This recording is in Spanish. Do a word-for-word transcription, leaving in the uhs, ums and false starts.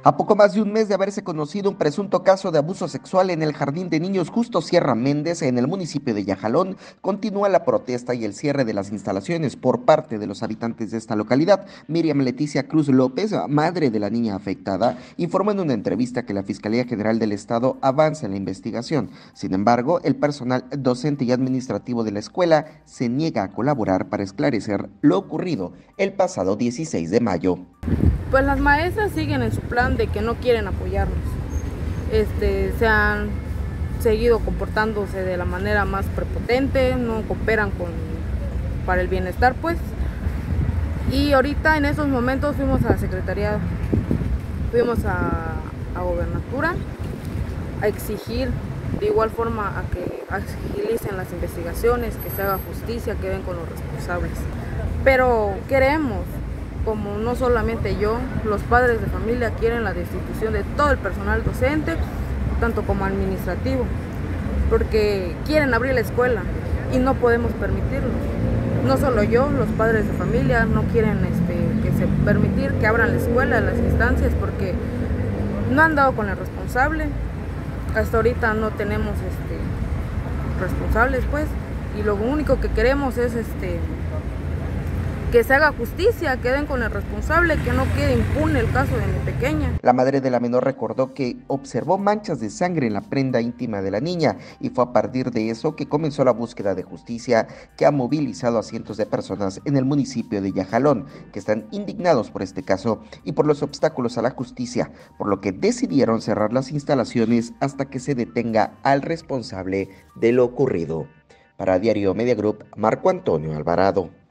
A poco más de un mes de haberse conocido un presunto caso de abuso sexual en el Jardín de Niños Justo Sierra Méndez, en el municipio de Yajalón, continúa la protesta y el cierre de las instalaciones por parte de los habitantes de esta localidad. Miriam Leticia Cruz López, madre de la niña afectada, informó en una entrevista que la Fiscalía General del Estado avanza en la investigación. Sin embargo, el personal docente y administrativo de la escuela se niega a colaborar para esclarecer lo ocurrido el pasado dieciséis de mayo. Pues las maestras siguen en su plan de que no quieren apoyarnos. Este, se han seguido comportándose de la manera más prepotente, no cooperan con, para el bienestar, pues. Y ahorita en esos momentos fuimos a la Secretaría, fuimos a, a Gobernatura a exigir de igual forma a que agilicen las investigaciones, que se haga justicia, que den con los responsables. Pero queremos, como no solamente yo, los padres de familia quieren la destitución de todo el personal docente, tanto como administrativo, porque quieren abrir la escuela y no podemos permitirlo. No solo yo, los padres de familia no quieren este, que se permitir que abran la escuela, las instancias, porque no han dado con el responsable. Hasta ahorita no tenemos este, responsables, pues, y lo único que queremos es este que se haga justicia, que den con el responsable, que no quede impune el caso de mi pequeña. La madre de la menor recordó que observó manchas de sangre en la prenda íntima de la niña y fue a partir de eso que comenzó la búsqueda de justicia que ha movilizado a cientos de personas en el municipio de Yajalón, que están indignados por este caso y por los obstáculos a la justicia, por lo que decidieron cerrar las instalaciones hasta que se detenga al responsable de lo ocurrido. Para Diario Media Group, Marco Antonio Alvarado.